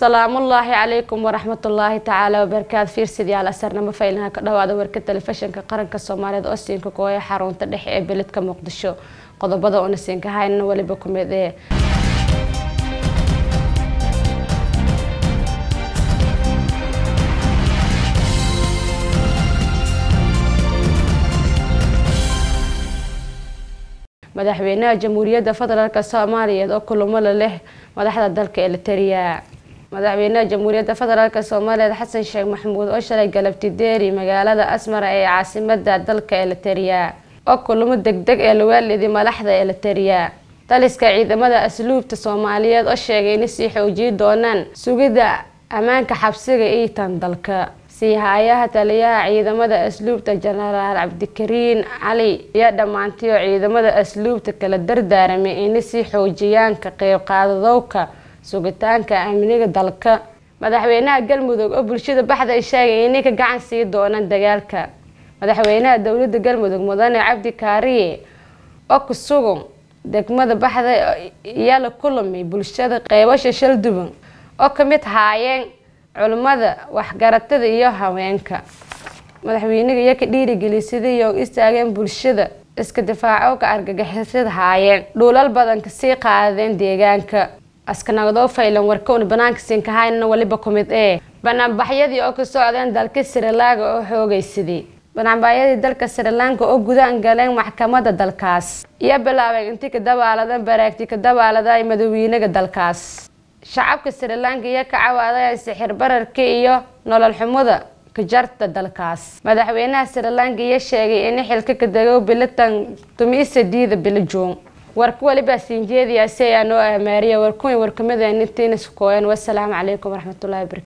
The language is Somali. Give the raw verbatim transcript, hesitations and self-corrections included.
السلام الله عليكم ورحمة الله تعالى وبركاته. في سيدي على سرنا مفايلنا كدواد وركة تلفزيون كقرن كصوماليد أوستين كقوية حارون تدحي بلد كمقدشو قد بدأ ونسين كهاين ولي بكم ذي مدحوينها جمهورية فدرالك الصومالية oo kulamo leh madaxda dalka Eritrea madaxweynaha jamhuuriyadda federaalka Soomaaliya Xasan Sheekh Maxamuud oo shalay galabtii deeri magaalada Asmara ee caasimadda dalka Eritrea oo kulamo degdeg ee loo leeyahay madaxda Eritrea taliska ciidamada asluubta Soomaaliyeed oo sheegay in si xoojin doonaan sugidda amaanka xabsiga ee tan dalka si hay'adaha taliyaha ciidamada asluubta Generaal Cabdikariin Cali iyo dhamaantii ciidamada asluubta kala dardaaramay in si xoojiyaan ka qayb qaadadowka sugitaanka amniga dalka madaxweynaha Galmudug oo bulshada baxda ay sheegay in ka gacan sii doonaan dagaalka madaxweynaha dawladda Galmudug Mudane Cabdi Kaariye oo ku sugan degmada baxda iyo la kulmay bulshada qaybasha shil duban oo kamid haayeen culimada waxgaratada iyo haweenka madaxweynaha iyo ka dhiirigelisay iyo istaageen bulshada iska difaaco ka argagixisada haayeen dhulal badan ka sii qaadeen deegaanka askanagado faylan warkoon banaanka siin ka hayna waliba kumid ee banaanbaxyadii oo ka socdeen dalka Sri Lanka oo xoogaysidii banaanbaxyadii dalka Sri Lanka oo gudahan galeen maxkamadda dalkaas iyo bilaabay intii ka dabaaladan baraagti ka dabaaladay madaxweynaha dalkaas shacabka Sri Lanka iyo ka cawaaday sixir bararka iyo nolol xumada ka jarta dalkaas madaxweynaha Sri Lanka iyo sheegay in xilka ka dago bilatan tumisadida biljoon warku waliba siinjeediya si aanu amaariya warku warkamada intiina iskooyan wassalaamu calaykum waraxmatullaahi wabarakaatuh.